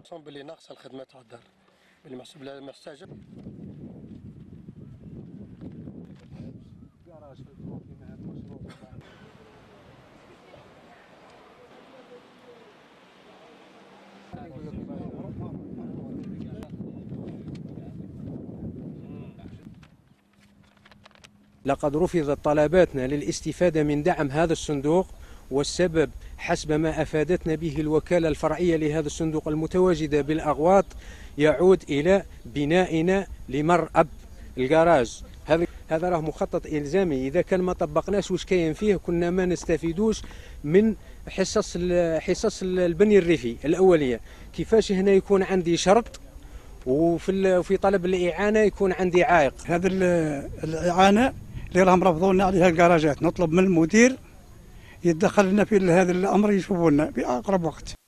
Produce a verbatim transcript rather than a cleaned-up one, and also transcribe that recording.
باللي ناقصه الخدمه تاع الدار باللي محسوب لها محتاجه. لقد رفضت طلباتنا للاستفادة من دعم هذا الصندوق، والسبب حسب ما أفادتنا به الوكالة الفرعية لهذا الصندوق المتواجدة بالأغواط يعود إلى بنائنا لمرأب الجراج. هذا هذا راه مخطط إلزامي، إذا كان ما طبقناش واش كاين فيه كنا ما نستفيدوش من حصص حصص البني الريفي الأولية. كيفاش هنا يكون عندي شرط وفي في طلب الإعانة يكون عندي عائق؟ هذا الإعانة اللي راهم رفضوا لنا عليها الكراجات، نطلب من المدير يتدخل لنا في هذا الأمر يشوفوا لنا بأقرب وقت.